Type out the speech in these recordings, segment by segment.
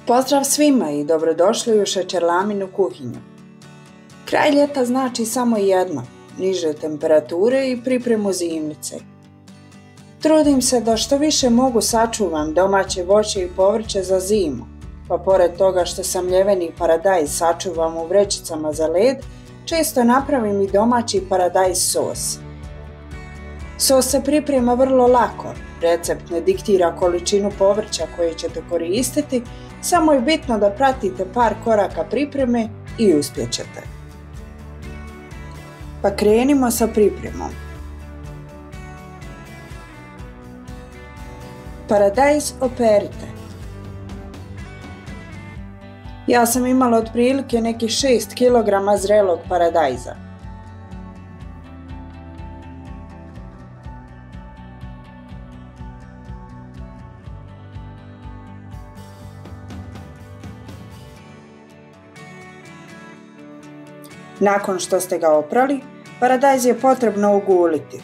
Pozdrav svima i dobrodošli u Šećerlaminu kuhinju. Kraj ljeta znači samo jedno, niže temperature i pripremu zimnice. Trudim se da što više mogu sačuvam domaće voće i povrće za zimu, pa pored toga što sam ljeveni paradajz sačuvam u vrećicama za led, često napravim i domaći paradajz sos. Sos se priprema vrlo lako, recept ne diktira količinu povrća koje ćete koristiti, samo je bitno da pratite par koraka pripreme i uspjet ćete. Pa krenimo sa pripremom. Paradajz operite. Ja sam imala otprilike nekih 6 kg zrelog paradajza. Nakon što ste ga oprali, paradajz je potrebno oguliti.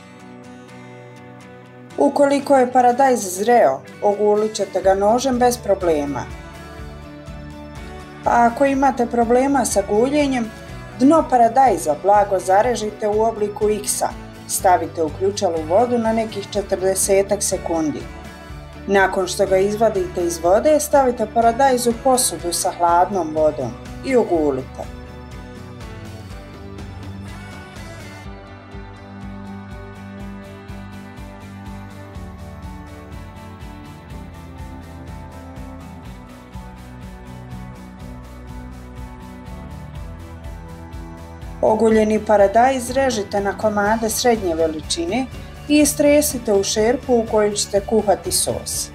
Ukoliko je paradajz zreo, ogulit ćete ga nožem bez problema. A ako imate problema sa guljenjem, dno paradajza blago zarežite u obliku X-a, stavite u ključalu vodu na nekih 40 sekundi. Nakon što ga izvadite iz vode, stavite paradajz u posudu sa hladnom vodom i ogulite. Oguljeni paradajz režite na komade srednje veličine i istresite u šerpu u kojoj ćete kuhati sos.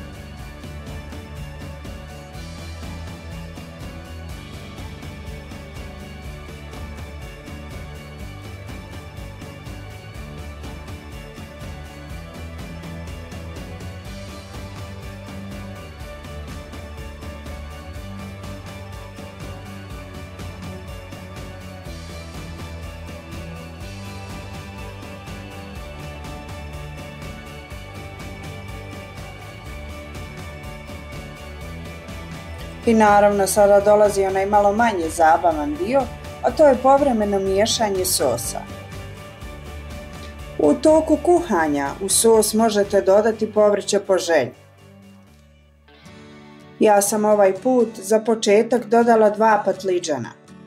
I naravno sada dolazi onaj malo manje zabavan dio, a to je povremeno miješanje sosa. U toku kuhanja u sos možete dodati povrće po želji. Ja sam ovaj put za početak dodala 2 patliđana.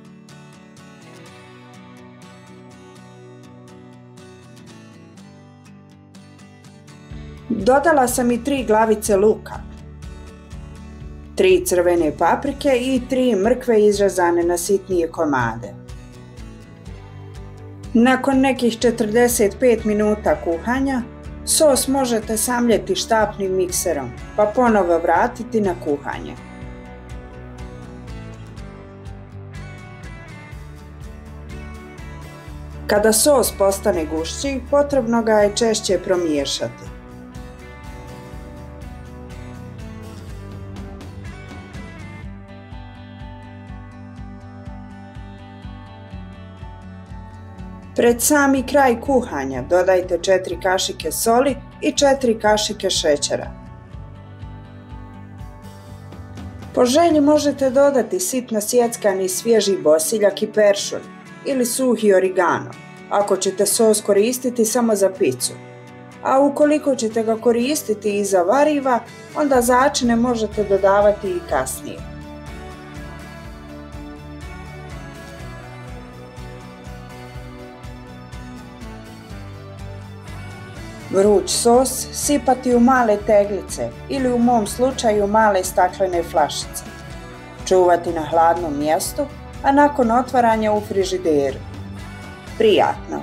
Dodala sam i 3 glavice luka, 3 crvene paprike i 3 mrkve izrezane na sitnije komade. Nakon nekih 45 minuta kuhanja, sos možete samljeti štapnim mikserom, pa ponovo vratiti na kuhanje. Kada sos postane gušći, potrebno ga je češće promiješati. Pred sami kraj kuhanja dodajte 4 kašike soli i 4 kašike šećera. Po želji možete dodati sitno sjeckani svježi bosiljak i peršun ili suhi origano, ako ćete sos koristiti samo za picu. A ukoliko ćete ga koristiti i za variva, onda začine možete dodavati i kasnije. Vruć sos sipati u male teglice ili u mom slučaju male staklene flašice. Čuvati na hladnom mjestu, a nakon otvaranja u frižideru. Prijatno!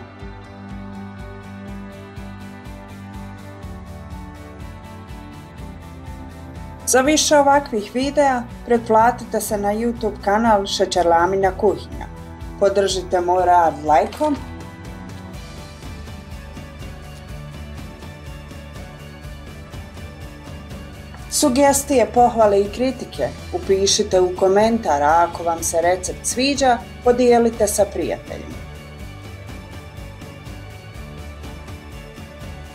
Za više ovakvih videa pretplatite se na YouTube kanal Šećerlamina kuhinja. Podržite moj rad lajkom. Sugestije, pohvale i kritike upišite u komentar, a ako vam se recept sviđa, podijelite sa prijateljima.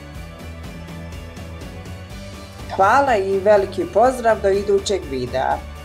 Hvala i veliki pozdrav do idućeg videa.